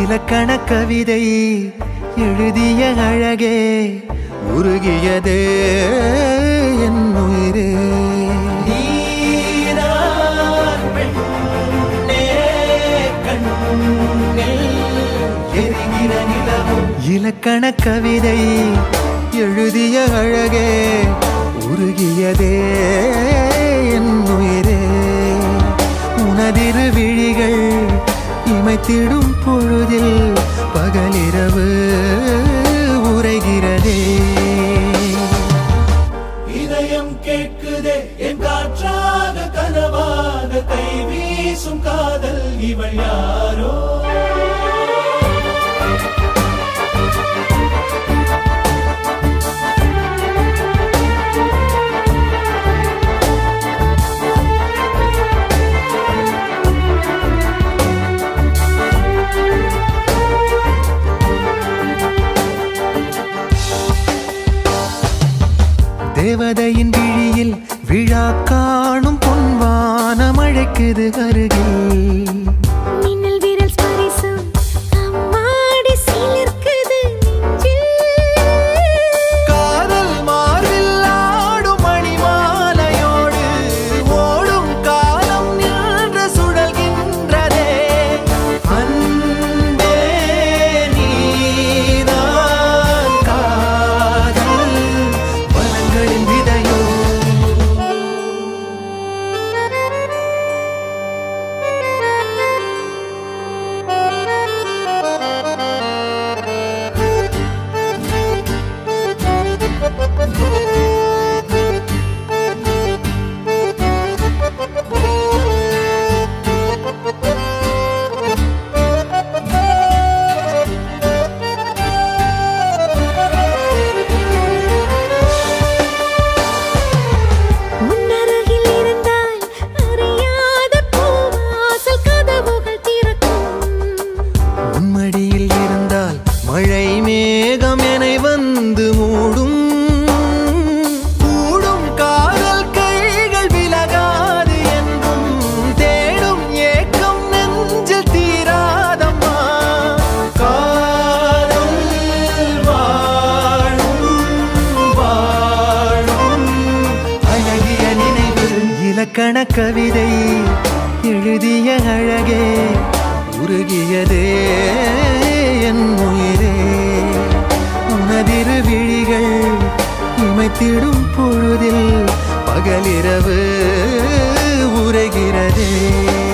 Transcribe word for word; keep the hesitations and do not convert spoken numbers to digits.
இலக்கண கவிதை எழுதிய அழகே உருகியதே என் உயிரே. இலக்கண கவிதை எழுதிய அழகே உருகியதே என் உயிரே. உனதிரு விழிகள் இமைத்திடும் பொழுதில் பகலிரவு உரைகிறதே. இதயம் கேட்குதே என் காற்றாக கனவாக கை வீசும் காதல் இவள் யாரோ. தேவதையின் விழியில் விழா காணும் பொன்வானம் அழைக்குது அருகில். மின்னல் விரல் ஸ்பரிசம் அம்மாடி சிலிர்க்குது நெஞ்சில். காதல் மார்பில் ஆடும் மணிமாலையோடு ஓடும் காலம் நின்று சுழல்கின்றதே. அன்பே நீதான் காதல் வனங்களின் விதையோ. உன்னருகில் இருந்தால் அறியாத பூவாசல் கதவுகள் திறக்கும். உன்மடியில் இருந்தால் மழை மேகம் என வந்து மூடும். கூடும் காதல் கைகள் விலகாது என்றும் தேடும் ஏக்கம் நெஞ்சில் தீராதம்மா. காதல் வாழும் வாழும் அழகிய நினைவு. இலக்கண கவிதை எழுதிய அழகே உருகியதே என் உயிரே. உனதிரு விழிகள் இமைத்திடும் பொழுதில் பகலிரவு உரைகிறதே.